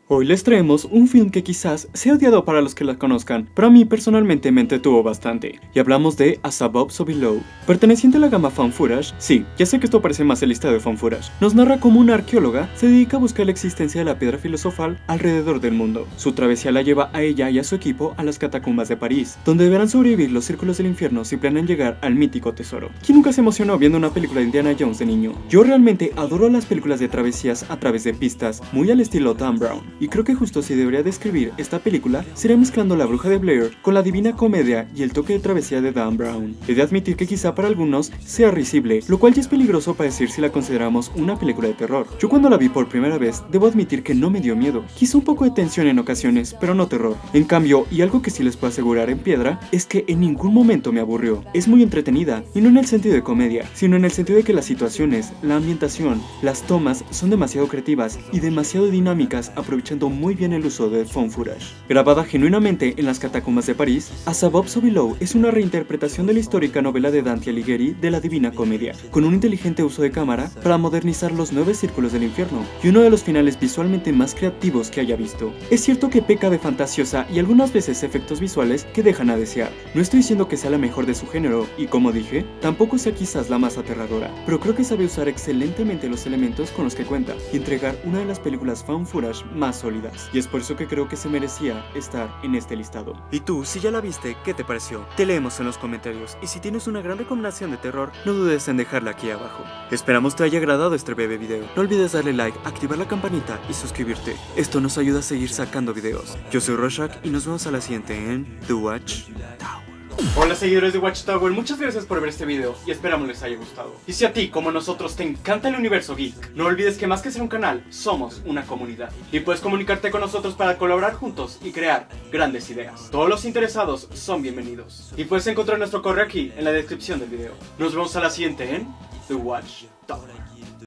Hoy les traemos un film que quizás sea odiado para los que la conozcan, pero a mí personalmente me entretuvo bastante, y hablamos de As Above So Below. Perteneciente a la gama Found Footage, sí, ya sé que esto parece más el listado de Found Footage, nos narra cómo una arqueóloga se dedica a buscar la existencia de la piedra filosofal alrededor del mundo. Su travesía la lleva a ella y a su equipo a las catacumbas de París, donde deberán sobrevivir los círculos del infierno si planean llegar al mítico tesoro. ¿Quién nunca se emocionó viendo una película de Indiana Jones de niño? Yo realmente adoro las películas de travesías a través de pistas, muy al estilo Dan Brown, y creo que justo si debería describir esta película, sería mezclando La Bruja de Blair con la Divina Comedia y el toque de travesía de Dan Brown. He de admitir que quizá para algunos sea risible, lo cual ya es peligroso para decir si la consideramos una película de terror. Yo cuando la vi por primera vez, debo admitir que no me dio miedo, quizá un poco de tensión en ocasiones, pero no terror. En cambio, y algo que sí les puedo asegurar en piedra, es que en ningún momento me aburrió. Es muy entretenida, y no en el sentido de comedia, sino en el sentido de que las situaciones, la ambientación, las tomas son demasiado creativas y demasiado dinámicas, aprovechando muy bien el uso de Found Footage. Grabada genuinamente en las catacumbas de París, As Above So Below es una reinterpretación de la histórica novela de Dante Alighieri de la Divina Comedia, con un inteligente uso de cámara para modernizar los 9 círculos del infierno, y uno de los finales visualmente más creativos que haya visto. Es cierto que peca de fantasiosa y algunas veces efectos visuales que dejan a desear. No estoy diciendo que sea la mejor de su género, y como dije, tampoco sea quizás la más aterradora, pero creo que sabe usar excelentemente los elementos con los que cuenta, y entregar una de las películas Found Footage más sólidas. Y es por eso que creo que se merecía estar en este listado. Y tú, si ya la viste, ¿qué te pareció? Te leemos en los comentarios, y si tienes una gran recomendación de terror, no dudes en dejarla aquí abajo. Esperamos te haya agradado este breve video. No olvides darle like, activar la campanita y suscribirte. Esto nos ayuda a seguir sacando videos. Yo soy Rorschach y nos vemos a la siguiente en The Watch Tower. Hola seguidores de Watchtower, muchas gracias por ver este video y esperamos les haya gustado. Y si a ti, como nosotros, te encanta el universo geek, no olvides que más que ser un canal, somos una comunidad. Y puedes comunicarte con nosotros para colaborar juntos y crear grandes ideas. Todos los interesados son bienvenidos. Y puedes encontrar nuestro correo aquí en la descripción del video. Nos vemos a la siguiente en The Watchtower.